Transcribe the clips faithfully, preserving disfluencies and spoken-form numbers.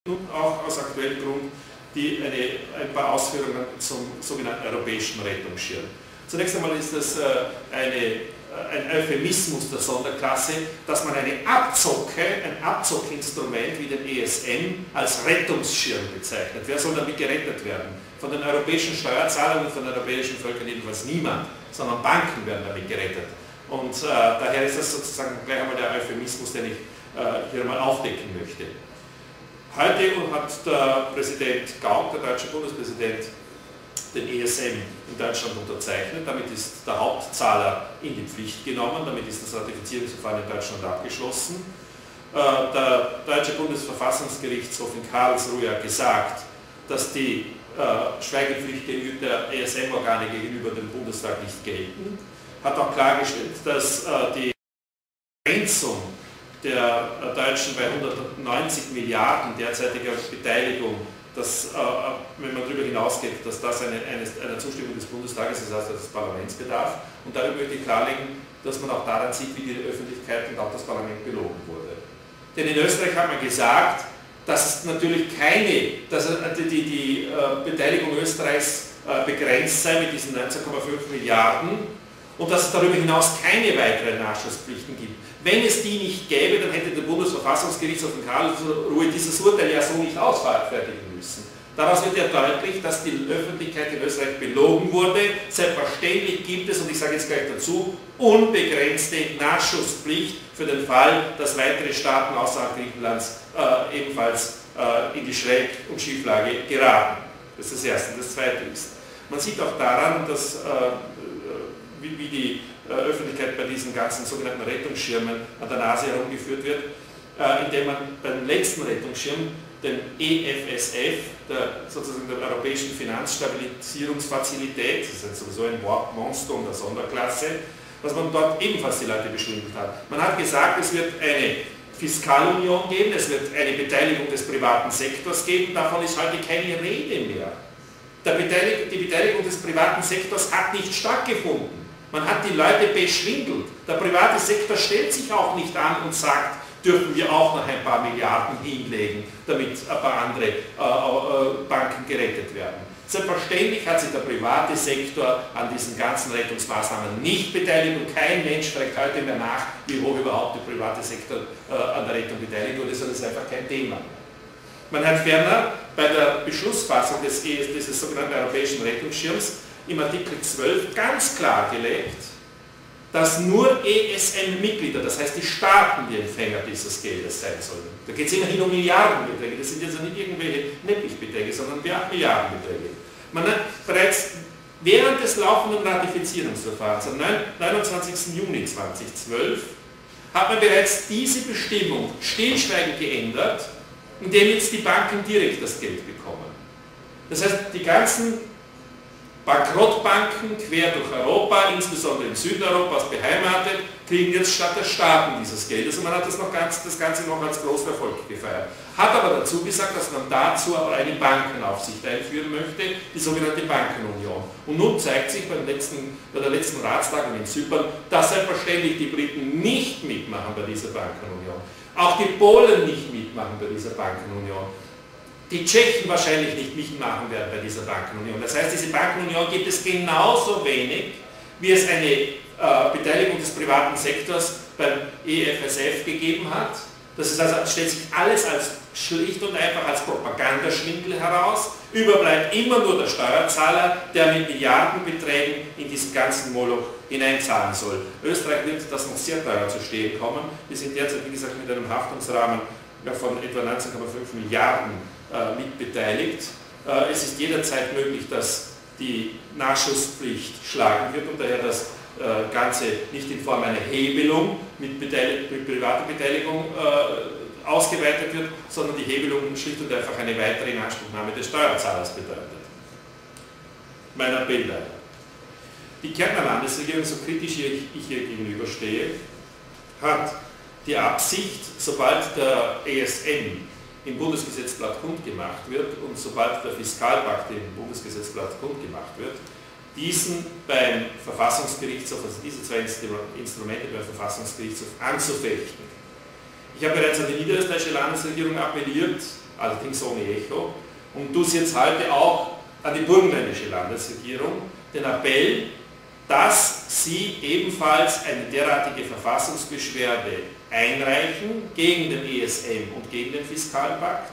und auch aus aktuellem Grund die eine, ein paar Ausführungen zum sogenannten europäischen Rettungsschirm. Zunächst einmal ist das äh, eine ein Euphemismus der Sonderklasse, dass man eine Abzocke, ein Abzockinstrument wie den E S M als Rettungsschirm bezeichnet. Wer soll damit gerettet werden? Von den europäischen Steuerzahlern und von den europäischen Völkern jedenfalls niemand, sondern Banken werden damit gerettet. Und äh, daher ist das sozusagen gleich einmal der Euphemismus, den ich äh, hier mal aufdecken möchte. Heute hat der Präsident Gauck, der deutsche Bundespräsident, den E S M in Deutschland unterzeichnet. Damit ist der Hauptzahler in die Pflicht genommen, damit ist das Ratifizierungsverfahren in Deutschland abgeschlossen. Der deutsche Bundesverfassungsgerichtshof in Karlsruhe hat gesagt, dass die Schweigepflicht gegenüber der E S M-Organe gegenüber dem Bundestag nicht gelten. Hat auch klargestellt, dass die Begrenzung der Deutschen bei hundertneunzig Milliarden derzeitiger Beteiligung, dass, äh, wenn man darüber hinausgeht, dass das eine, eine, eine Zustimmung des Bundestages ist, also des Parlaments bedarf. Und darüber möchte ich klarlegen, dass man auch daran sieht, wie die Öffentlichkeit und auch das Parlament belogen wurde. Denn in Österreich hat man gesagt, dass natürlich keine, dass die, die, die äh, Beteiligung Österreichs äh, begrenzt sei mit diesen neunzehn Komma fünf Milliarden und dass es darüber hinaus keine weiteren Nachschusspflichten gibt. Wenn es die nicht gäbe, dann hätte der Bundesverfassungsgerichtshof in Karlsruhe dieses Urteil ja so nicht ausfertigen müssen. Daraus wird ja deutlich, dass die Öffentlichkeit in Österreich belogen wurde. Selbstverständlich gibt es, und ich sage jetzt gleich dazu, unbegrenzte Nachschusspflicht für den Fall, dass weitere Staaten außerhalb Griechenlands äh, ebenfalls äh, in die Schräg- und Schieflage geraten. Das ist das Erste. Das Zweite ist, man sieht auch daran, dass äh, wie, wie die äh, Öffentlichkeit bei diesen ganzen sogenannten Rettungsschirmen an der Nase herumgeführt wird, äh, indem man beim letzten Rettungsschirm, den E F S F, der, sozusagen der Europäischen Finanzstabilisierungsfazilität, das ist sowieso ein Wortmonstrum der Sonderklasse, was man dort ebenfalls die Leute beschwindelt hat. Man hat gesagt, es wird eine Fiskalunion geben, es wird eine Beteiligung des privaten Sektors geben, davon ist heute keine Rede mehr. Der Beteilig- die Beteiligung des privaten Sektors hat nicht stattgefunden. Man hat die Leute beschwindelt. Der private Sektor stellt sich auch nicht an und sagt, dürfen wir auch noch ein paar Milliarden hinlegen, damit ein paar andere äh, äh, Banken gerettet werden. Selbstverständlich hat sich der private Sektor an diesen ganzen Rettungsmaßnahmen nicht beteiligt und kein Mensch fragt heute mehr nach, wie hoch überhaupt der private Sektor äh, an der Rettung beteiligt wurde, sondern es ist einfach kein Thema. Man hat ferner bei der Beschlussfassung des, dieses sogenannten Europäischen Rettungsschirms im Artikel zwölf ganz klargelegt, dass nur E S M-Mitglieder, das heißt die Staaten, die Empfänger dieses Geldes sein sollen. Da geht es immerhin um Milliardenbeträge, das sind jetzt nicht irgendwelche Neppichbeträge, sondern Milliardenbeträge. Man hat bereits während des laufenden Ratifizierungsverfahrens am neunundzwanzigsten Juni zweitausendzwölf hat man bereits diese Bestimmung stillschweigend geändert, indem jetzt die Banken direkt das Geld bekommen. Das heißt, die ganzen Bankrottbanken quer durch Europa, insbesondere im Süden Europas beheimatet, kriegen jetzt statt der Staaten dieses Geldes und man hat das, noch ganz, das Ganze noch als großen Erfolg gefeiert. Hat aber dazu gesagt, dass man dazu eine Bankenaufsicht einführen möchte, die sogenannte Bankenunion. Und nun zeigt sich beim letzten, bei der letzten Ratstagung in Zypern, dass selbstverständlich die Briten nicht mitmachen bei dieser Bankenunion. Auch die Polen nicht mitmachen bei dieser Bankenunion. Die Tschechen wahrscheinlich nicht mitmachen werden bei dieser Bankenunion. Das heißt, diese Bankenunion gibt es genauso wenig, wie es eine äh, Beteiligung des privaten Sektors beim E F S F gegeben hat. Das ist also, stellt sich alles als schlicht und einfach als Propagandaschwindel heraus. Überbleibt immer nur der Steuerzahler, der mit Milliardenbeträgen in diesen ganzen Moloch hineinzahlen soll. Österreich wird das noch sehr teuer zu stehen kommen. Wir sind derzeit, wie gesagt, mit einem Haftungsrahmen von etwa neunzehn Komma fünf Milliarden äh, mitbeteiligt. Äh, es ist jederzeit möglich, dass die Nachschusspflicht schlagen wird und daher das äh, Ganze nicht in Form einer Hebelung mit, Beteil mit privater Beteiligung äh, ausgeweitet wird, sondern die Hebelung schlicht und einfach eine weitere Inanspruchnahme des Steuerzahlers bedeutet. Mein Appell daher. Die Kärntner Landesregierung, so kritisch ich hier gegenüberstehe, hat die Absicht, sobald der E S M im Bundesgesetzblatt kundgemacht wird und sobald der Fiskalpakt im Bundesgesetzblatt kundgemacht wird, diesen beim Verfassungsgerichtshof, also diese zwei Instrumente beim Verfassungsgerichtshof anzufechten. Ich habe bereits an die niederösterreichische Landesregierung appelliert, allerdings ohne Echo, und tue es jetzt heute auch an die burgenländische Landesregierung, den Appell, dass sie ebenfalls eine derartige Verfassungsbeschwerde einreichen gegen den E S M und gegen den Fiskalpakt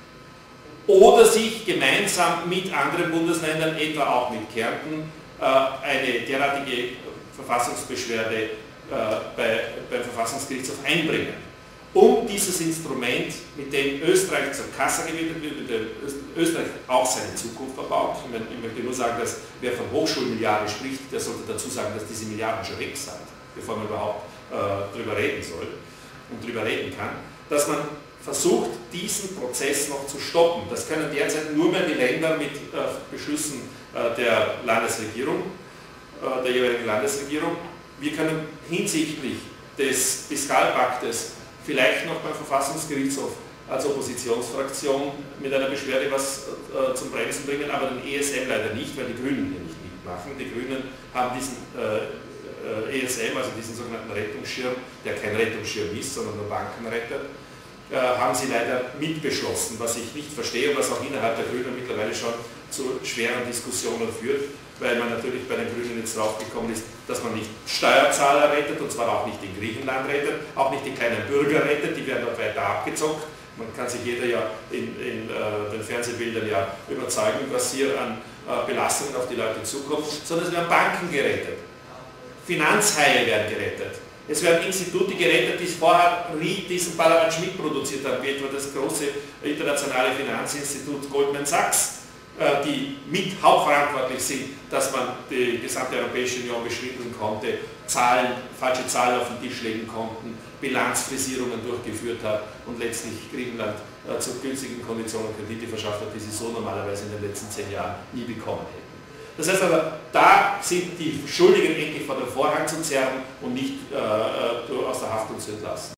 oder sich gemeinsam mit anderen Bundesländern, etwa auch mit Kärnten, eine derartige Verfassungsbeschwerde bei, beim Verfassungsgerichtshof einbringen, um dieses Instrument, mit dem Österreich zur Kasse gewählt wird, mit dem Österreich auch seine Zukunft verbaut. Ich möchte nur sagen, dass wer von Hochschulmilliarden spricht, der sollte dazu sagen, dass diese Milliarden schon weg sind, bevor man überhaupt äh, darüber reden soll und darüber reden kann, dass man versucht, diesen Prozess noch zu stoppen. Das können derzeit nur mehr die Länder mit äh, Beschlüssen äh, der Landesregierung, äh, der jeweiligen Landesregierung. Wir können hinsichtlich des Fiskalpaktes vielleicht noch beim Verfassungsgerichtshof als Oppositionsfraktion mit einer Beschwerde was äh, zum Bremsen bringen, aber den E S M leider nicht, weil die Grünen hier nicht mitmachen. Die Grünen haben diesen äh, äh, E S M, also diesen sogenannten Rettungsschirm, der kein Rettungsschirm ist, sondern nur Banken rettet, äh, haben sie leider mitbeschlossen, was ich nicht verstehe und was auch innerhalb der Grünen mittlerweile schon zu schweren Diskussionen führt, weil man natürlich bei den Grünen jetzt draufgekommen ist, dass man nicht Steuerzahler rettet, und zwar auch nicht in Griechenland rettet, auch nicht die kleinen Bürger rettet, die werden dort weiter abgezockt. Man kann sich jeder ja in, in äh, den Fernsehbildern ja überzeugen, was hier an äh, Belastungen auf die Leute zukommt, sondern es werden Banken gerettet, Finanzhaie werden gerettet. Es werden Institute gerettet, die vorher nie diesen Parlament Schmidt produziert haben, wie etwa das große internationale Finanzinstitut Goldman Sachs, die mit hauptverantwortlich sind, dass man die gesamte Europäische Union beschwindeln konnte, Zahlen, falsche Zahlen auf den Tisch legen konnten, Bilanzfrisierungen durchgeführt hat und letztlich Griechenland äh, zu günstigen Konditionen Kredite verschafft hat, die sie so normalerweise in den letzten zehn Jahren nie bekommen hätten. Das heißt aber, da sind die Schuldigen endlich vor den Vorhang zu zerren und nicht äh, aus der Haftung zu entlassen.